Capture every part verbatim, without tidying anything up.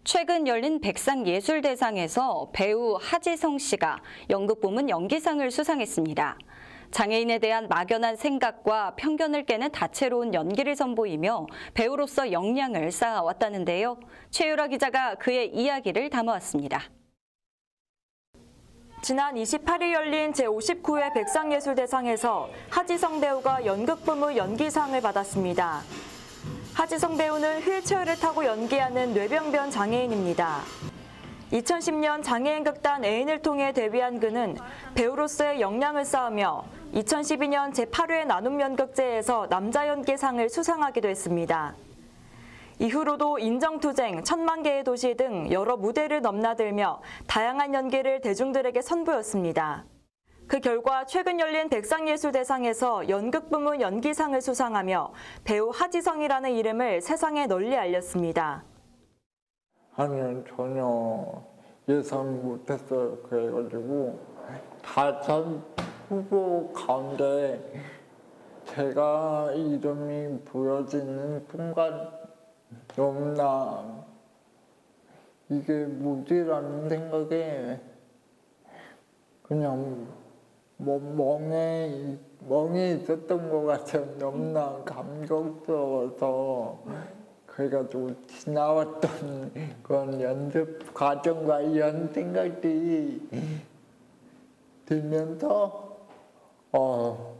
최근 열린 백상예술대상에서 배우 하지성 씨가 연극부문 연기상을 수상했습니다. 장애인에 대한 막연한 생각과 편견을 깨는 다채로운 연기를 선보이며 배우로서 역량을 쌓아왔다는데요. 최유라 기자가 그의 이야기를 담아왔습니다. 지난 이십팔 일 열린 제오십구 회 백상예술대상에서 하지성 배우가 연극부문 연기상을 받았습니다. 하지성 배우는 휠체어를 타고 연기하는 뇌병변 장애인입니다. 이천십 년 장애인극단 애인을 통해 데뷔한 그는 배우로서의 역량을 쌓으며 이천십이 년 제팔 회 나눔연극제에서 남자연기상을 수상하기도 했습니다. 이후로도 인정투쟁, 천만 개의 도시 등 여러 무대를 넘나들며 다양한 연기를 대중들에게 선보였습니다. 그 결과 최근 열린 백상예술대상에서 연극부문 연기상을 수상하며 배우 하지성이라는 이름을 세상에 널리 알렸습니다. 아니요, 전혀 예상 못했어요. 그래가지고 다섯 후보 가운데 제가 이름이 보여지는 순간 너무나 이게 뭐지라는 생각에 그냥 뭐 멍에 멍에 있었던 것 같아요. 너무나 감격스러워서 그래가지고 지나왔던 그런 연습 과정과 이런 생각들이 들면서 어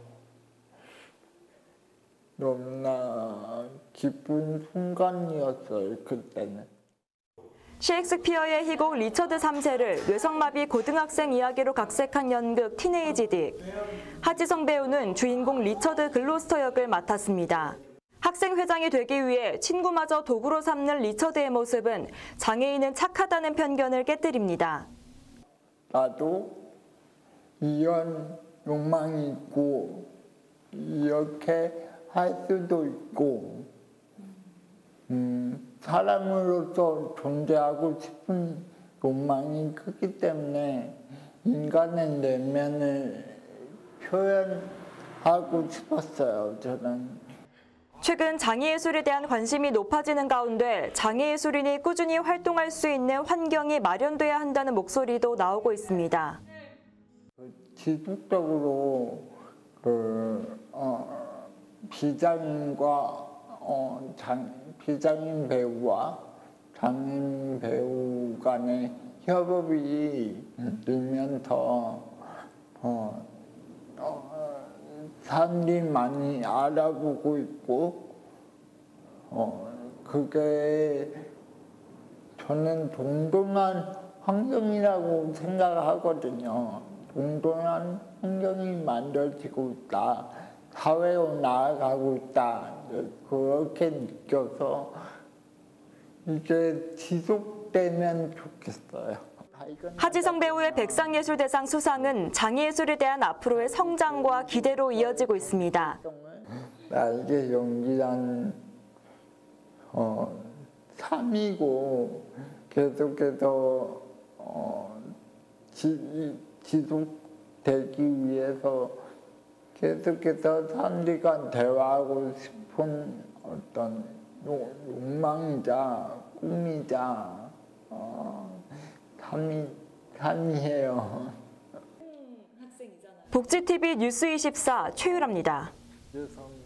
너무나 기쁜 순간이었어요. 그때는. 셰익스피어의 희곡 리처드 삼 세를 뇌성마비 고등학생 이야기로 각색한 연극 티네이지 딕. 하지성 배우는 주인공 리처드 글로스터 역을 맡았습니다. 학생 회장이 되기 위해 친구마저 도구로 삼는 리처드의 모습은 장애인은 착하다는 편견을 깨뜨립니다. 나도 이런 욕망이 있고 이렇게 할 수도 있고 음, 사람으로서 존재하고 싶은 욕망이 크기 때문에 인간의 내면을 표현하고 싶었어요, 저는. 최근 장애예술에 대한 관심이 높아지는 가운데 장애예술인이 꾸준히 활동할 수 있는 환경이 마련돼야 한다는 목소리도 나오고 있습니다. 지속적으로 그, 어, 비장인과 어, 장, 비장인 배우와 장애인 배우 간의 협업이 늘면서 어, 어, 사람들이 많이 알아보고 있고 어, 그게 저는 동등한 환경이라고 생각하거든요. 동등한 환경이 만들어지고 있다. 사회로 나아가고 있다. 그렇게 느껴서 이게 지속되면 좋겠어요. 하지성 배우의 백상예술대상 수상은 장애예술에 대한 앞으로의 성장과 기대로 이어지고 있습니다. 나에게 연기란 어, 삶이고 계속해서 어, 지, 지속되기 위해서 계속해서 사람들과 대화하고 싶은 어떤 욕망이자 꿈이자 어, 삶이, 삶이에요. 복지티비 뉴스 이십사 최유라입니다.